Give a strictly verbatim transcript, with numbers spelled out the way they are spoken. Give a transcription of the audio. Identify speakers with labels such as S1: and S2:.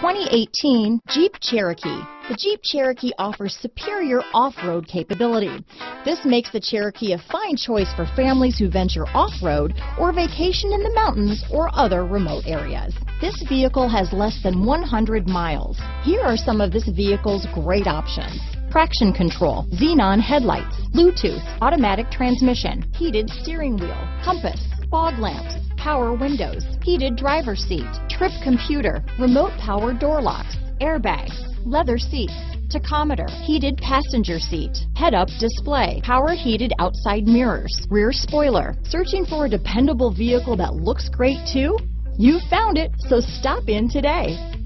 S1: twenty eighteen Jeep Cherokee. The Jeep Cherokee offers superior off-road capability. This makes the Cherokee a fine choice for families who venture off-road or vacation in the mountains or other remote areas. This vehicle has less than one hundred miles. Here are some of this vehicle's great options: traction control, Xenon headlights, Bluetooth, automatic transmission, heated steering wheel, compass, fog lamps, power windows, heated driver's seat, trip computer, remote power door locks, airbags, leather seats, tachometer, heated passenger seat, head-up display, power heated outside mirrors, rear spoiler. Searching for a dependable vehicle that looks great too? You found it, so stop in today.